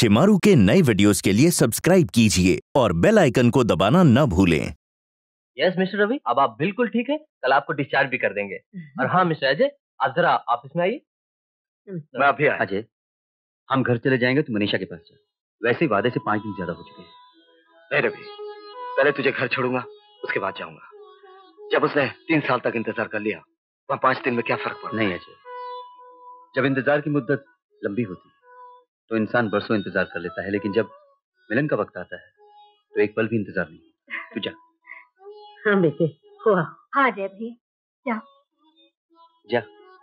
शिमारू के नए वीडियोस के लिए सब्सक्राइब कीजिए और बेल आइकन को दबाना न भूलें। यस मिस्टर रवि, अब आप बिल्कुल ठीक है। कल आपको डिस्चार्ज भी कर देंगे। और हाँ मिस्टर अजय, आप जरा ऑफिस में आइए। मैं अभी आया। अजय, हम घर चले जाएंगे तो मनीषा के पास चल। वैसे ही वादे से 5 दिन ज्यादा हो चुके हैं। नहीं रवि, पहले तुझे घर छोड़ूंगा, उसके बाद जाऊंगा। जब उसने 3 साल तक इंतजार कर लिया, वहाँ 5 दिन में क्या फर्क पड़ा? नहीं अजय, जब इंतजार की मुद्दत लंबी होती है तो इंसान बरसों इंतजार कर लेता है, लेकिन जब मिलन का वक्त आता है तो एक पल भी इंतजार नहीं। तू जा। हाँ बेटे, हुआ। हाँ जय भैया, जा।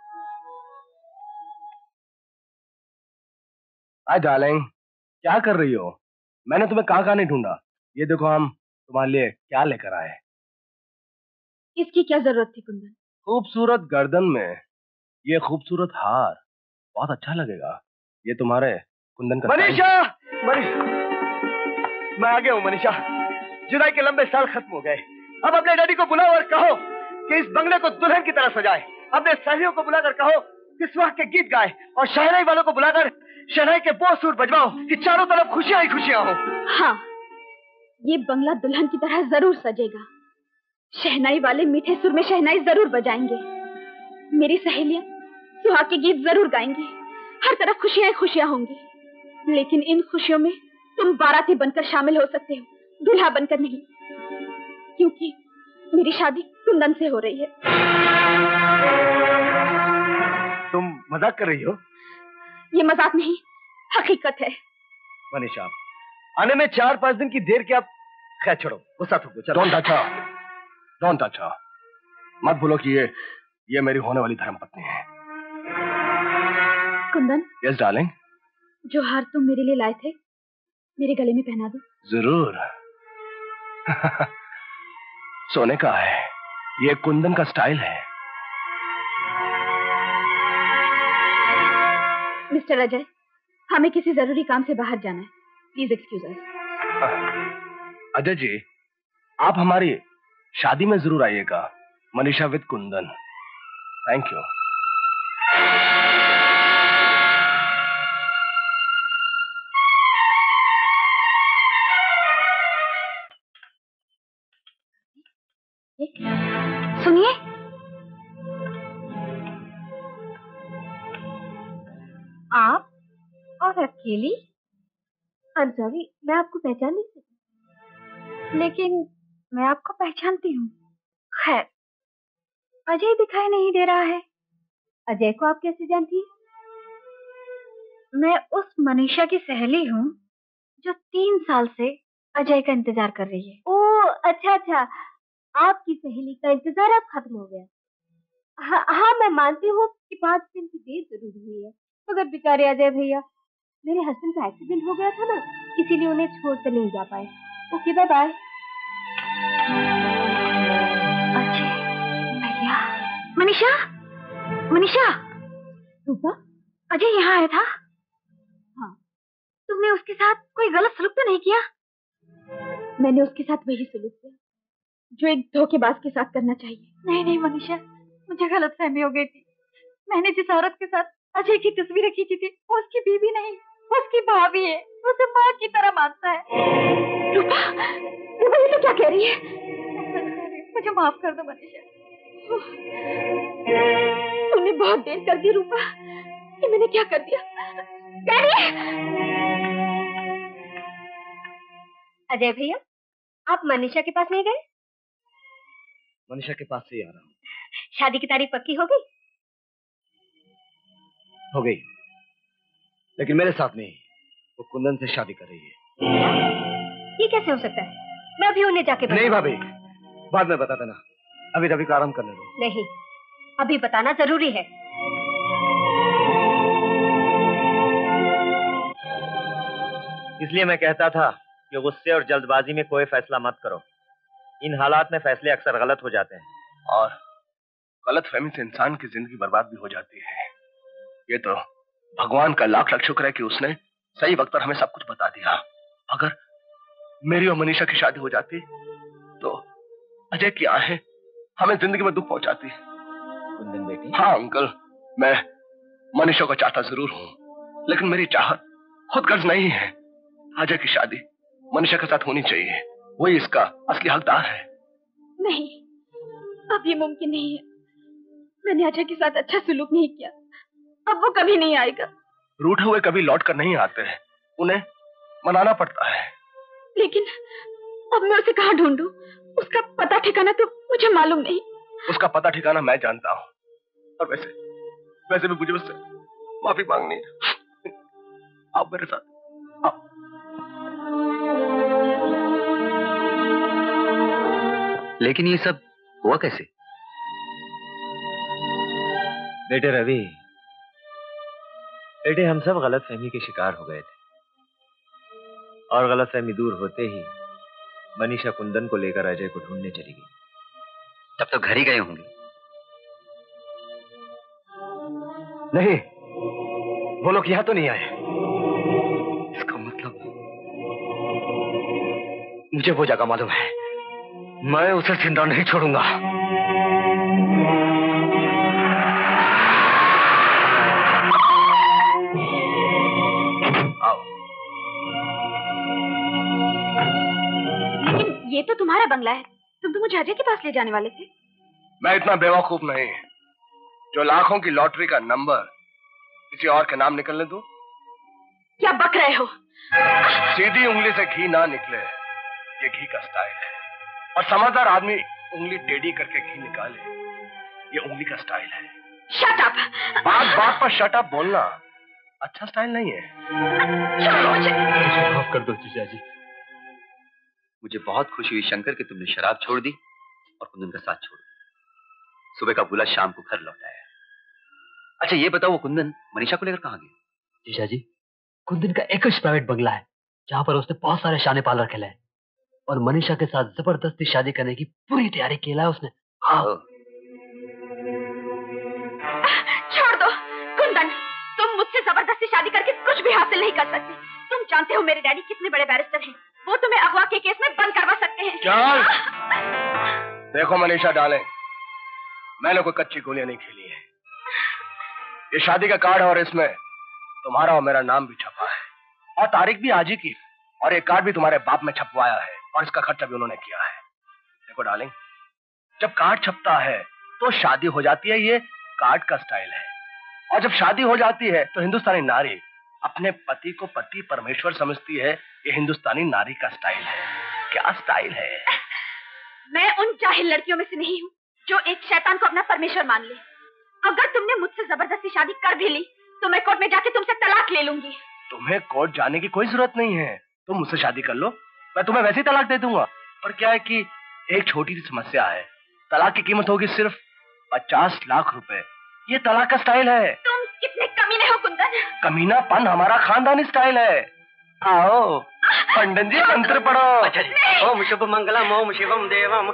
हाय डार्लिंग, क्या कर रही हो? मैंने तुम्हें कहाँ नहीं ढूंढा। ये देखो, हम तुम्हारे लिए क्या लेकर आए। इसकी क्या जरूरत थी कुंदन? खूबसूरत गर्दन में ये खूबसूरत हार बहुत अच्छा लगेगा। ये तुम्हारे कुंदन का। मनीषा, मैं आ गया हूँ मनीषा। जुदाई के लंबे साल खत्म हो गए। अब अपने डैडी को बुलाओ और कहो कि इस बंगले को दुल्हन की तरह सजाए। अपने सहेलियों को बुलाकर कहो कि सुहाग के गीत गाए, और शहनाई वालों को बुलाकर शहनाई के वो सुर बजवाओ कि चारों तरफ खुशियां ही खुशियां हो। हाँ, ये बंगला दुल्हन की तरह जरूर सजेगा। शहनाई वाले मीठे सुर में शहनाई जरूर बजाएंगे। मेरी सहेलियां सुहाग के गीत जरूर गाएंगी। हर तरफ खुशियां ही खुशियां होंगी। लेकिन इन खुशियों में तुम बाराती बनकर शामिल हो सकते हो, दूल्हा बनकर नहीं, क्योंकि मेरी शादी कुंदन से हो रही है। तुम मजाक कर रही हो? ये मजाक नहीं, हकीकत है। मनीषा, आने में 4-5 दिन की देर क्या? खैर छोड़ो, गुस्सा थूको। चलो। Don't touch her. मत भूलो कि ये मेरी होने वाली धर्मपत्नी है। कुंदन। Yes darling. जो हार तुम मेरे लिए लाए थे, मेरे गले में पहना दो। जरूर। सोने का है, ये कुंदन का स्टाइल है। मिस्टर अजय, हमें किसी जरूरी काम से बाहर जाना है। Please excuse us. Ajay ji, आप हमारी शादी में जरूर आइएगा। Manisha with Kundan. Thank you. सुनिए, आप और अकेली? आई एम सॉरी, मैं आपको पहचान नहीं सकती। लेकिन मैं आपको पहचानती हूँ। खैर, अजय दिखाई नहीं दे रहा है। अजय को आप कैसे जानती हैं? मैं उस मनीषा की सहेली हूँ जो 3 साल से अजय का इंतजार कर रही है। ओह अच्छा, आपकी सहेली का इंतजार अब खत्म हो गया। हाँ, मैं मानती हूँ कि 5 दिन की देर जरूर हुई है, मगर बेचारे अजय भैया, मेरे हस्बैंड का एक्सीडेंट हो गया था ना, इसीलिए उन्हें छोड़कर नहीं जा पाए। Okay, bye bye. अजय भैया। मनीषा, रूपा, अजय यहाँ आया था? हाँ। तुमने उसके साथ कोई गलत सलूक तो नहीं किया? मैंने उसके साथ वही सलूक किया जो एक धोखेबाज के साथ करना चाहिए। नहीं मनीषा, मुझे गलतफहमी हो गई थी। मैंने जिस औरत के साथ अजय की तस्वीरें खींची थी, वो उसकी बीवी नहीं, उसकी भाभी है। उसे माँ की तरह मानता है। रूपा, ये तो क्या कह रही है? मुझे माफ कर दो मनीषा। तुमने बहुत देर कर दी रूपा। ये मैंने क्या कर दिया? अजय भैया, आप मनीषा के पास नहीं गए? मनीषा के पास से ही आ रहा हूँ। शादी की तारीख पक्की हो गई? हो गई, लेकिन मेरे साथ नहीं, वो कुंदन से शादी कर रही है। ये कैसे हो सकता है? मैं अभी उन्हें जाके नहीं भाभी, बाद में बता देना। अभी रवि को आराम करने दो। नहीं, अभी बताना जरूरी है। इसलिए मैं कहता था कि गुस्से और जल्दबाजी में कोई फैसला मत करो। इन हालात में फैसले अक्सर गलत हो जाते हैं, और गलतफहमी से इंसान की जिंदगी बर्बाद भी हो जाती है। ये तो भगवान का लाख लाख शुक्र है कि उसने सही वक्त पर हमें सब कुछ बता दिया। अगर मेरी और मनीषा की शादी हो जाती तो अजय की आहें हमें जिंदगी में दुख पहुंचाती। कुंदन बेटी। हाँ अंकल, मैं मनीषा को चाहता जरूर हूँ, लेकिन मेरी चाहत खुद गर्ज नहीं है। अजय की शादी मनीषा के साथ होनी चाहिए, वही इसका असली हकदार है। नहीं, अब ये मुमकिन नहीं है। मैंने अजय के साथ अच्छा सलूक नहीं किया, अब वो कभी नहीं आएगा। रूठे हुए कभी लौट कर नहीं आते हैं, उन्हें मनाना पड़ता है। लेकिन अब मैं उसे कहाँ ढूंढूं? उसका पता ठिकाना तो मुझे मालूम नहीं। उसका पता ठिकाना मैं जानता हूँ, और वैसे भी मुझे उससे माफी मांगनी है। आप मेरे साथ आओ। लेकिन ये सब हुआ कैसे? बेटे रवि, बेटे हम सब गलतफहमी के शिकार हो गए थे, और गलतफहमी दूर होते ही मनीषा कुंदन को लेकर अजय को ढूंढने चली गई। तब तो घर ही गए होंगे। नहीं, वो लोग यहां तो नहीं आए। इसका मतलब मुझे वो जगह मालूम है, मैं उसे जिंदा नहीं छोड़ूंगा। आओ। लेकिन ये तो तुम्हारा बंगला है, तुम तो मुझे अजय के पास ले जाने वाले थे। मैं इतना बेवकूफ नहीं जो लाखों की लॉटरी का नंबर किसी और के नाम निकलने दूं। क्या बक रहे हो? सीधी उंगली से घी ना निकले, ये घी का स्टाइल है, और समझदार आदमी उंगली टेढ़ी करके घी निकाले, ये उंगली का स्टाइल है। Shut up! बात बात पर शट अप बोलना अच्छा स्टाइल नहीं है। छोड़ो मुझे। माफ कर दो जीजा जी। मुझे बहुत खुशी हुई शंकर कि तुमने शराब छोड़ दी और कुंदन का साथ छोड़ दिया। सुबह का बुला शाम को घर लौटाया। अच्छा ये बताओ, वो कुंदन मनीषा को लेकर कहाँ गया? जीजा जी, कुंदन का एक प्राइवेट बंगला है जहाँ पर उसने बहुत सारे शाने पार्लर खेले हैं, और मनीषा के साथ जबरदस्ती शादी करने की पूरी तैयारी की है उसने। हाँ। छोड़ दो कुंदन, तुम मुझसे जबरदस्ती शादी करके कुछ भी हासिल नहीं कर सकते। तुम जानते हो मेरे डैडी कितने बड़े बैरिस्टर हैं, वो तुम्हें अगवा के केस में बंद करवा सकते हैं। चल देखो मनीषा डार्लिंग, मैंने कोई कच्ची गोलियां नहीं खेली है। ये शादी का कार्ड है और इसमें तुम्हारा और मेरा नाम भी छपा है, और तारीख भी आज ही की, और ये कार्ड भी तुम्हारे बाप में छपवाया है, और इसका खर्चा भी उन्होंने किया है। देखो डार्लिंग, जब कार्ड छपता है तो शादी हो जाती है, ये कार्ड का स्टाइल है, और जब शादी हो जाती है तो हिंदुस्तानी नारी अपने पति को पति परमेश्वर समझती है। ये हिंदुस्तानी नारी का स्टाइल है। क्या स्टाइल है? मैं उन जाहिल लड़कियों में से नहीं हूँ जो एक शैतान को अपना परमेश्वर मान ले। अगर तुमने मुझसे जबरदस्ती शादी कर भी ली तो मैं कोर्ट में जाके तुमसे तलाक ले लूंगी। तुम्हें कोर्ट जाने की कोई जरूरत नहीं है, तुम मुझसे शादी कर लो, मैं तुम्हें वैसे ही तलाक दे दूंगा। पर क्या है कि एक छोटी सी समस्या है, तलाक की कीमत होगी सिर्फ 50 लाख रुपए। ये तलाक का स्टाइल है। तुम कितने कमीने हो कुंदन। कमीनापन हमारा खानदानी स्टाइल है। आओ पंडित जी मंत्र पढ़ो। ओम शुभ मंगलम ओम शिवम देवम।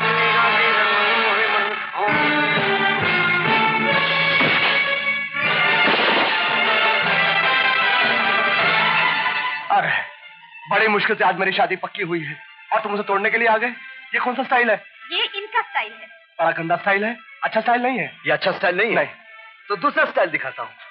अरे बड़ी मुश्किल से आज मेरी शादी पक्की हुई है और तुम उसे तोड़ने के लिए आ गए। ये कौन सा स्टाइल है? ये इनका स्टाइल है। बड़ा गंदा स्टाइल है, अच्छा स्टाइल नहीं है। ये अच्छा स्टाइल नहीं है? नहीं। तो दूसरा स्टाइल दिखाता हूँ।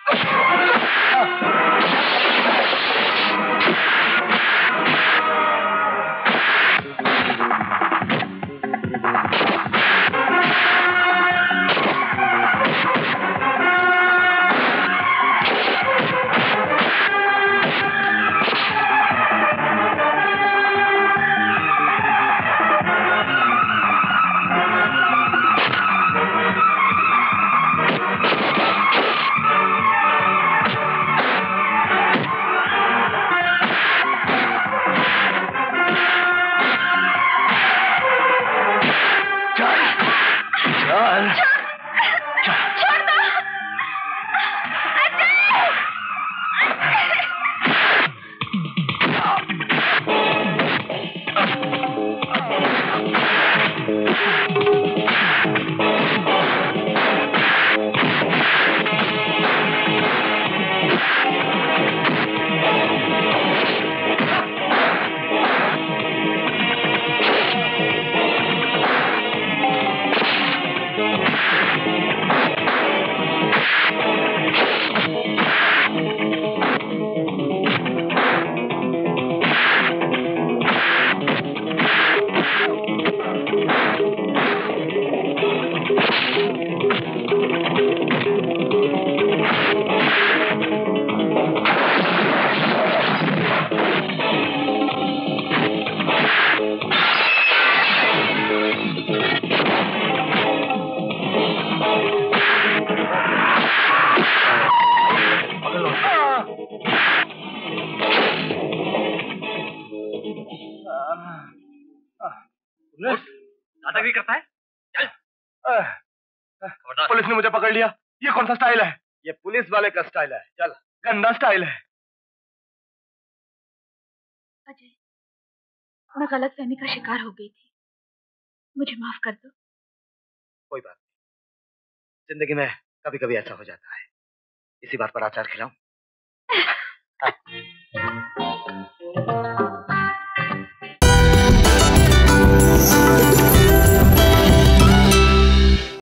दादागिरी करता है? पुलिस ने मुझे पकड़ लिया। ये कौन सा स्टाइल है? ये पुलिस वाले का स्टाइल है। चल। गंदा स्टाइल है। अजय, मैं गलतफहमी का शिकार हो गई थी, मुझे माफ कर दो। कोई बात नहीं, जिंदगी में कभी कभी ऐसा हो जाता है। इसी बात पर अचार खिलाऊं?